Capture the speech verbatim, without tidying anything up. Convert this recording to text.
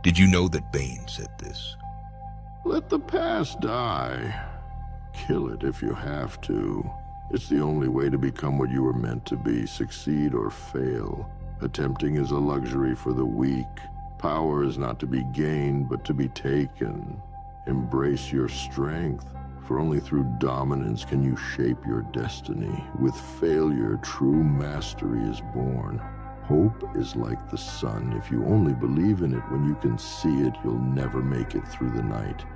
Did you know that Bane said this? Let the past die. Kill it if you have to. It's the only way to become what you were meant to be, succeed or fail. Attempting is a luxury for the weak. Power is not to be gained, but to be taken. Embrace your strength, for only through dominance can you shape your destiny. With failure, true mastery is born. Hope is like the sun. If you only believe in it when you can see it, you'll never make it through the night.